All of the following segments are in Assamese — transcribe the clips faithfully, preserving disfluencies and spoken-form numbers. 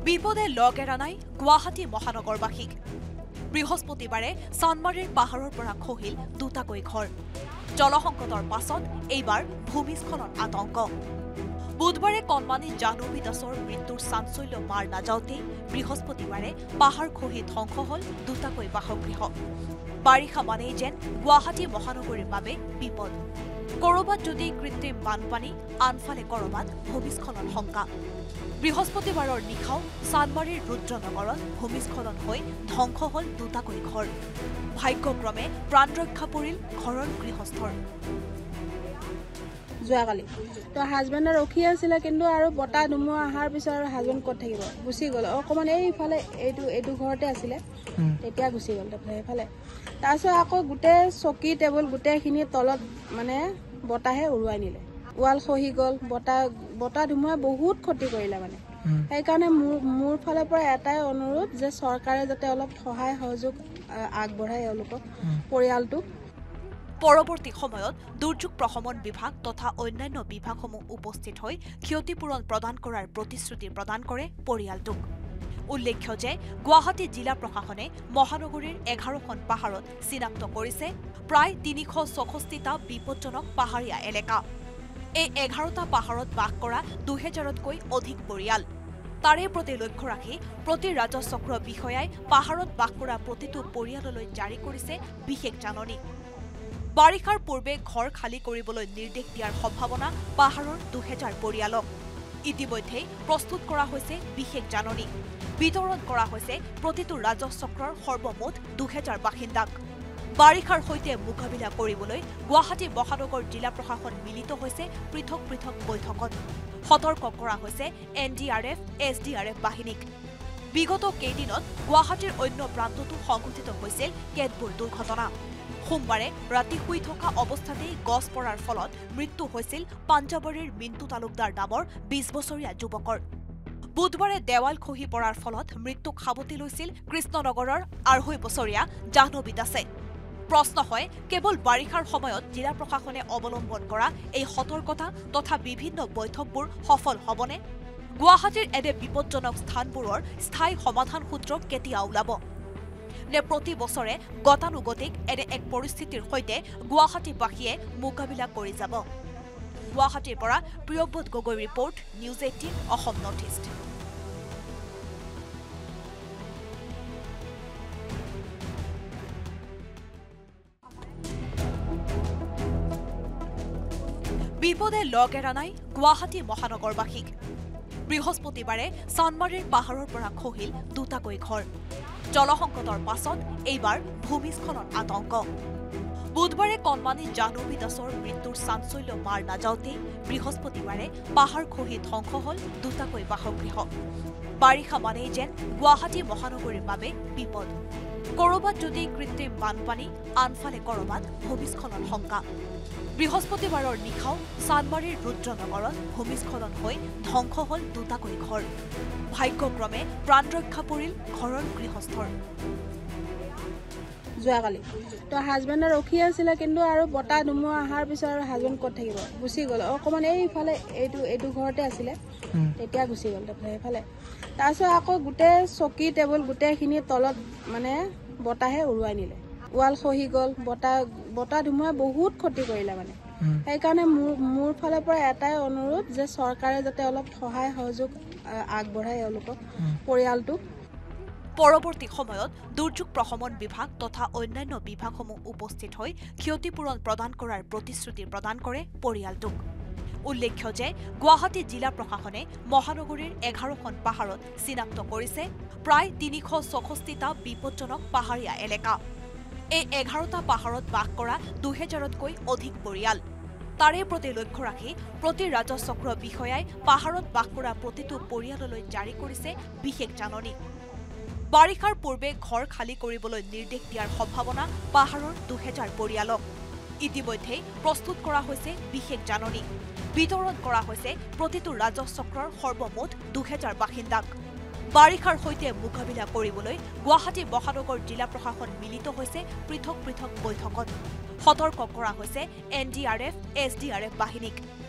বিপদে লগ এৰা নাই গুৱাহাটী মহানগৰবাসীক বৃহস্পতিবাৰে চানমাৰীৰ পাহাৰৰ পৰা খহিল দুটাকৈ ঘৰ জলসংকটৰ পাছত এইবাৰ ভূমিস্খলন আতংক বুধবাৰে কণমানি জাহ্নৱী দাসৰ মৃত্যুৰ চাঞ্চল্য মাৰ নাযাওঁতে বৃহস্পতিবাৰে পাহাৰ খহি ধ্বংস হল দুটাকৈ বাসগৃহ বাৰিষা মানেই যেন গুৱাহাটী মহানগৰীৰ বাবে বিপদ কৰবাত যদি কৃত্ৰিম বানপানী আনফালে কৰবাত ভূমিস্খলন শংকা বৃহস্পতিবাৰৰ নিশাও চানমাৰীৰ ৰুদ্ৰনগৰত ভূমিস্খলন হৈ ধ্বংস হল দুটাকৈ ঘৰ ভাগ্যক্ৰমে প্ৰাণ ৰক্ষা পৰিল ঘৰৰ গৃহস্থৰ যোৱাকালি তো হাজবেণ্ডে ৰখি আছিলে কিন্তু আৰু বতাহ ধুমুহা অহাৰ পিছত আৰু হাজবেণ্ড ক'ত থাকিব গুচি গ'ল অকণমান এইফালে এইটো এইটো ঘৰতে আছিলে তেতিয়া গুচি গ'ল তাৰপিছত সেইফালে তাৰপিছত আকৌ গোটেই চকী টেবুল গোটেইখিনি তলত মানে বতাহে উৰুৱাই নিলে ৱাল খহি গ'ল বতাহ বতাহ ধুমুহাই বহুত ক্ষতি কৰিলে মানে সেইকাৰণে মোৰ মোৰ ফালৰ পৰা এটাই অনুৰোধ যে চৰকাৰে যাতে অলপ সহায় সহযোগ আগবঢ়ায় এওঁলোকক পৰিয়ালটোক পৰৱৰ্তী সময়ত দুৰ্যোগ প্ৰশমন বিভাগ তথা অন্যান্য বিভাগসমূহ উপস্থিত হৈ ক্ষতিপূৰণ প্ৰদান কৰাৰ প্ৰতিশ্ৰুতি প্ৰদান কৰে পৰিয়ালটোক উল্লেখ্য যে গুৱাহাটী জিলা প্ৰশাসনে মহানগৰীৰ এঘাৰখন পাহাৰত চিনাক্ত কৰিছে প্ৰায় তিনিশ চৌষষ্ঠিটা বিপদজনক পাহাৰীয়া এলেকা এই এঘাৰটা পাহাৰত বাস কৰা দুহেজাৰতকৈ অধিক পৰিয়াল তাৰে প্ৰতি লক্ষ্য ৰাখি প্ৰতি ৰাজচক্ৰ বিষয়াই পাহাৰত বাস কৰা প্ৰতিটো পৰিয়াললৈ জাৰি কৰিছে বিশেষ জাননী বাৰিষাৰ পূৰ্বে ঘৰ খালী কৰিবলৈ নিৰ্দেশ দিয়াৰ সম্ভাৱনা পাহাৰৰ দুহেজাৰ পৰিয়ালক ইতিমধ্যে প্ৰস্তুত কৰা হৈছে বিশেষ জাননী বিতৰণ কৰা হৈছে প্ৰতিটো ৰাজচক্ৰৰ সৰ্বমুঠ দুহেজাৰ বাসিন্দাক বাৰিষাৰ সৈতে মোকাবিলা কৰিবলৈ গুৱাহাটী মহানগৰ জিলা প্ৰশাসন মিলিত হৈছে পৃথক পৃথক বৈঠকত সতৰ্ক কৰা হৈছে N D R F S D R F বাহিনীক বিগত কেইদিনত গুৱাহাটীৰ অন্য প্ৰান্ততো সংঘটিত হৈছিল কেতবোৰ দুৰ্ঘটনা সোমবাৰে ৰাতি শুই থকা অৱস্থাতেই গছ পৰাৰ ফলত মৃত্যু হৈছিল পাঞ্জাৱৰীৰ মিণ্টু তালুকদাৰ নামৰ বিশ বছৰীয়া যুৱকৰ বুধবাৰে দেৱাল খহি পৰাৰ ফলত মৃত্যুক সাৱটি লৈছিল কৃষ্ণনগৰৰ আঢ়ৈ বছৰীয়া জাহ্নৱী দাসে প্ৰশ্ন হয় কেৱল বাৰিষাৰ সময়ত জিলা প্ৰশাসনে অৱলম্বন কৰা এই সতৰ্কতা তথা বিভিন্ন বৈঠকবোৰ সফল হ'বনে গুৱাহাটীৰ এনে বিপদজনক স্থানবোৰৰ স্থায়ী সমাধান সূত্ৰ কেতিয়া ওলাব নে প্ৰতি বছৰে গতানুগতিক এনে এক পৰিস্থিতিৰ সৈতে গুৱাহাটীবাসীয়ে মোকাবিলা কৰি যাব গুৱাহাটীৰ পৰা Priyabrata Gogoi report news eighteen Assam North East বিপদে লগ এৰা নাই গুৱাহাটী মহানগৰবাসীক বৃহস্পতিবাৰে চানমাৰীৰ পাহাৰৰ পৰা খহিল দুটাকৈ ঘৰ জলসংকটৰ পাছত এইবাৰ ভূমিস্খলন আতংক বুধবাৰে কণমানি জাহ্নৱী দাসৰ মৃত্যুৰ চাঞ্চল্য মাৰ নাযাওঁতে বৃহস্পতিবাৰে পাহাৰ খহি ধ্বংস হল দুটাকৈ বাসগৃহ বাৰিষা মানেই যেন গুৱাহাটী মহানগৰীৰ বাবে বিপদ কৰবাত যদি কৃত্ৰিম বানপানী আনফালে কৰবাত ভূমিস্খলন শংকা বৃহস্পতিবাৰৰ নিশাও চানমাৰীৰ ৰুদ্ৰনগৰত ভূমিস্খলন হৈ ধ্বংস হল দুটাকৈ ঘৰ ভাগ্যক্ৰমে প্ৰাণ ৰক্ষা পৰিল ঘৰৰ গৃহস্থৰ যোৱাকালি তো হাজবেণ্ডে ৰখি আছিলে কিন্তু আৰু বতাহ ধুমুহা অহাৰ পিছত আৰু হাজবেণ্ড ক'ত থাকিব গুচি গ'ল অকণমান এইফালে এইটো এইটো ঘৰতে আছিলে তেতিয়া গুচি গ'ল তাৰপিছত সেইফালে তাৰপিছত আকৌ গোটেই চকী টেবুল গোটেইখিনি তলত মানে বতাহে উৰুৱাই নিলে ৱাল খহি গ'ল বতাহ বতাহ ধুমুহাই বহুত ক্ষতি কৰিলে মানে সেইকাৰণে মোৰ মোৰ ফালৰ পৰা এটাই অনুৰোধ যে চৰকাৰে যাতে অলপ সহায় সহযোগ আগবঢ়ায় এওঁলোকক পৰিয়ালটোক পৰৱৰ্তী সময়ত দুৰ্যোগ প্ৰশমন বিভাগ তথা অন্যান্য বিভাগসমূহ উপস্থিত হৈ ক্ষতিপূৰণ প্ৰদান কৰাৰ প্ৰতিশ্ৰুতি প্ৰদান কৰে পৰিয়ালটোক উল্লেখ্য যে গুৱাহাটী জিলা প্ৰশাসনে মহানগৰীৰ এঘাৰখন পাহাৰত চিনাক্ত কৰিছে প্ৰায় তিনিশ চৌষষ্ঠিটা বিপদজনক পাহাৰীয়া এলেকা এই এঘাৰটা পাহাৰত বাস কৰা দুহেজাৰতকৈ অধিক পৰিয়াল তাৰে প্ৰতি লক্ষ্য ৰাখি প্ৰতি ৰাজচক্ৰ বিষয়াই পাহাৰত বাস কৰা প্ৰতিটো পৰিয়াললৈ জাৰি কৰিছে বিশেষ জাননী বাৰিষাৰ পূৰ্বে ঘৰ খালী কৰিবলৈ নিৰ্দেশ দিয়াৰ সম্ভাৱনা পাহাৰৰ দুহেজাৰ পৰিয়ালক ইতিমধ্যে প্ৰস্তুত কৰা হৈছে বিশেষ জাননী বিতৰণ কৰা হৈছে প্ৰতিটো ৰাজচক্ৰৰ সৰ্বমুঠ দুহেজাৰ বাসিন্দাক বাৰিষাৰ সৈতে মোকাবিলা কৰিবলৈ গুৱাহাটী মহানগৰ জিলা প্ৰশাসন মিলিত হৈছে পৃথক পৃথক বৈঠকত সতৰ্ক কৰা হৈছে N D R F S D R F বাহিনীক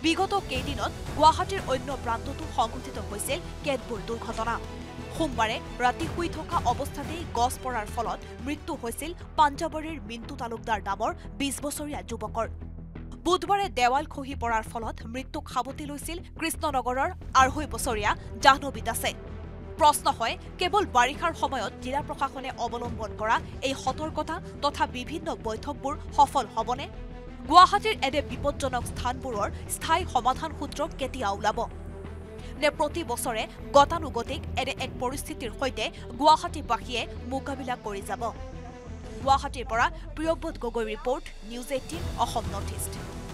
বিগত কেইদিনত গুৱাহাটীৰ অন্য প্ৰান্ততো সংঘটিত হৈছিল কেতবোৰ দুৰ্ঘটনা সোমবাৰে ৰাতি শুই থকা অৱস্থাতেই গছ পৰাৰ ফলত মৃত্যু হৈছিল পাঞ্জাৱৰীৰ মিণ্টু তালুকদাৰ নামৰ বিশ বছৰীয়া যুৱকৰ বুধবাৰে দেৱাল খহি পৰাৰ ফলত মৃত্যুক সাৱটি লৈছিল কৃষ্ণনগৰৰ আঢ়ৈ বছৰীয়া জাহ্নবী দাসে প্ৰশ্ন হয় কেৱল বাৰিষাৰ সময়ত জিলা প্ৰশাসনে অৱলম্বন কৰা এই সতৰ্কতা তথা বিভিন্ন বৈঠকবোৰ সফল হ'বনে গুৱাহাটীৰ এনে বিপদজনক স্থানবোৰৰ স্থায়ী সমাধান সূত্ৰ কেতিয়া ওলাব নে প্ৰতি বছৰে গতানুগতিক এনে এক পৰিস্থিতিৰ সৈতে গুৱাহাটীবাসীয়ে মোকাবিলা কৰি যাব গুৱাহাটীৰ পৰা Priyabrata Gogoi report news eighteen Assam North east